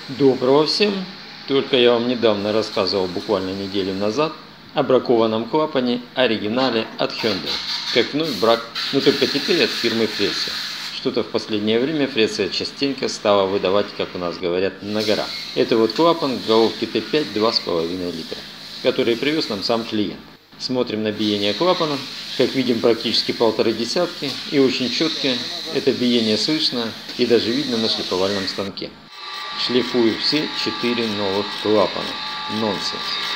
Доброго всем! Только я вам недавно рассказывал, буквально неделю назад, о бракованном клапане оригинале от Hyundai. Как вновь брак, но только теперь от фирмы Fresia. Что-то в последнее время Fresia частенько стала выдавать, как у нас говорят, на гора. Это вот клапан головки Т5 2,5 литра, который привез нам сам клиент. Смотрим на биение клапана. Как видим, практически 1,5 десятки, и очень четко это биение слышно и даже видно на шлифовальном станке. Шлифую все 4 новых клапана. Нонсенс.